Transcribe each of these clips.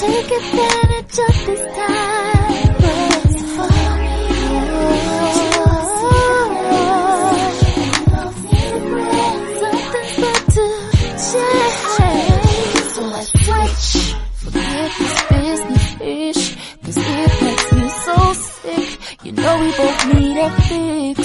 take advantage of this time. Something's about to change. So let's switch. Forget this business-ish, 'cause it makes me so sick. You know we both need a fix.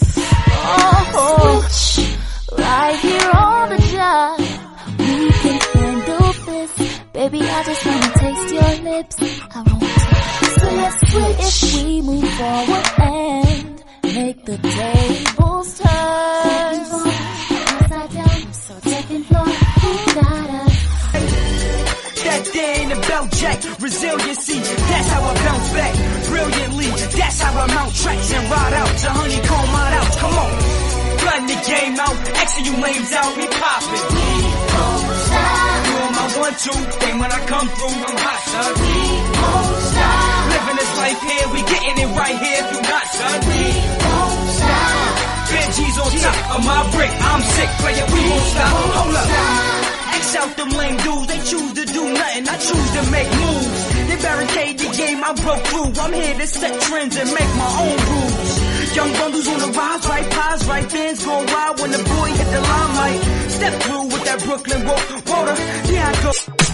Oh, switch. Right here on the job, we can handle this. Baby, I just wanna taste your lips. I won't take. So let's switch. If we move forward and make the tables turn. Upside down, so second floor, who got us? That day ain't about jack, resiliency, that's how I bounce back. Brilliantly, that's how I mount tracks and ride out to honeycomb my out. Come on, flooding the game out, Xing you lames out, we poppin'. Doing my 1-2 thing when I come through, I'm hot, son. Living this life here, we getting it right here, if you not, son. Benji's on top of my brick, I'm sick, player, we won't stop. Hold up. X out them lame dudes, they choose to do nothing, I choose to make moves. They barricade the game, I broke through. I'm here to set trends and make my own rules. Young bundles on the rise, right pies, right fans gon' ride when the boy hit the limelight. Step through with that Brooklyn water, yeah I go.